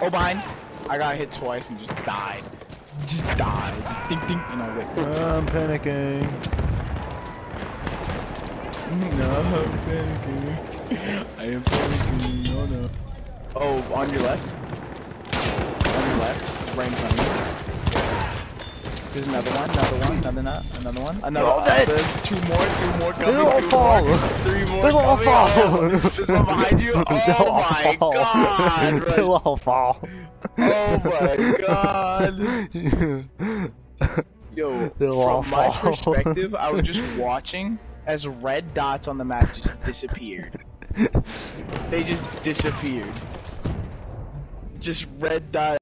Oh, behind. I got hit twice and just died. Just died. Ding ding. And I was like, I'm panicking. no, I'm panicking. I am panicking. Oh no. Oh, on your left. On your left. Right in front of you. There's another one, another one, another one. There's two more coming, three more coming. Oh, there's one behind you. Oh my god! They'll all fall. Oh my god! Yo, from my perspective, I was just watching as red dots on the map just disappeared. They just disappeared. Just red dots.